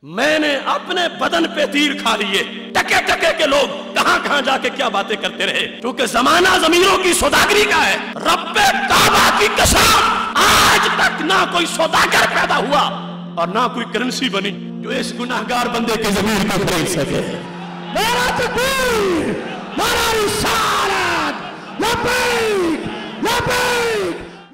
मैंने अपने बदन पे तीर खा लिए। टके टके के लोग कहां कहां जाके क्या बातें करते रहे, क्योंकि जमाना ज़मीरों की सौदागरी का है। रब्बे काबा की कसम, आज तक ना कोई सौदागर पैदा हुआ और ना कोई करंसी बनी जो इस गुनाहगार बंदे के ज़मीर को खरीद सके। नारा तकबीर, नारा रिसालत, लब्बैक लब्बैक।